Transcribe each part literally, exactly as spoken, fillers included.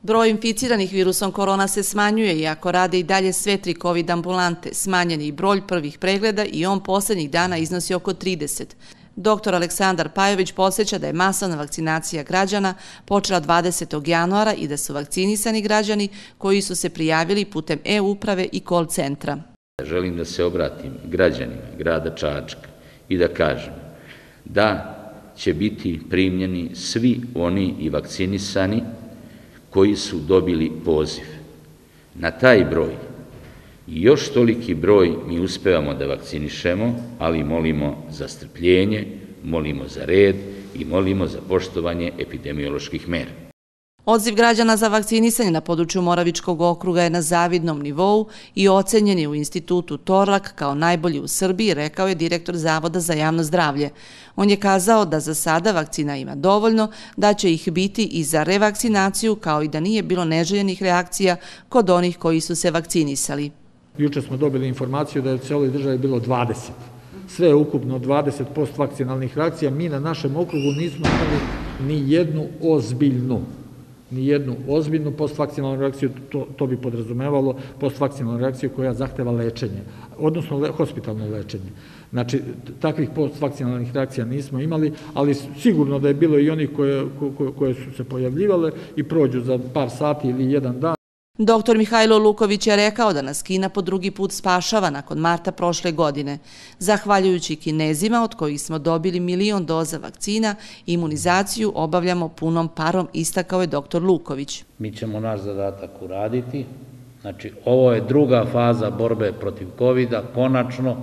Broj inficiranih virusom korona se smanjuje, iako rade i dalje sve tri kovid ambulante. Smanjen je i broj prvih pregleda i on poslednjih dana iznosi oko trideset. Doktor Aleksandar Pajović podsjeća da je masovna vakcinacija građana počela dvadesetog januara i da su vakcinisani građani koji su se prijavili putem e-uprave i call centra. Želim da se obratim građanima grada Čačka i da kažem da će biti primljeni svi oni i vakcinisani koji su dobili poziv. Na taj broj i još toliki broj mi uspevamo da vakcinišemo, ali molimo za strpljenje, molimo za red i molimo za poštovanje epidemioloških mera. Odziv građana za vakcinisanje na području Moravičkog okruga je na zavidnom nivou i ocenjen je u institutu Torlak kao najbolji u Srbiji, rekao je direktor Zavoda za javno zdravlje. On je kazao da za sada vakcina ima dovoljno, da će ih biti i za revakcinaciju, kao i da nije bilo neželjenih reakcija kod onih koji su se vakcinisali. Juče smo dobili informaciju da je u celoj državi bilo dvadeset. Sve je ukupno dvadeset postvakcinalnih reakcija. Mi na našem okrugu nismo imali ni jednu ozbiljnu. ni jednu ozbiljnu postvakcinalnu reakciju, to, to bi podrazumevalo postvakcinalnu reakciju koja zahteva lečenje, odnosno le, hospitalno lečenje. Znači, takvih postvakcinalnih reakcija nismo imali, ali sigurno da je bilo i onih koje, koje, koje su se pojavljivale i prođu za par sati ili jedan dan. Doktor Mihajlo Luković je rekao da nas Kina po drugi put spašava nakon marta prošle godine. Zahvaljujući Kinezima, od kojih smo dobili milion doza vakcina, imunizaciju obavljamo punom parom, istakao je doktor Luković. Mi ćemo naš zadatak uraditi. Znači, ovo je druga faza borbe protiv kovida. Konačno,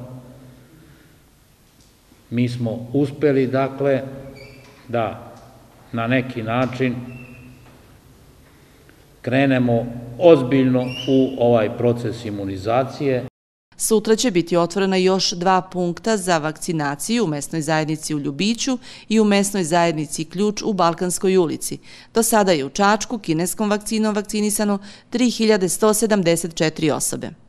mi smo uspeli, dakle, da na neki način krenemo ozbiljno u ovaj proces imunizacije. Sutra će biti otvorena još dva punkta za vakcinaciju u mesnoj zajednici u Ljubiću i u mesnoj zajednici Ključ u Balkanskoj ulici. Do sada je u Čačku kineskom vakcinom vakcinisano tri hiljade sto sedamdeset četiri osobe.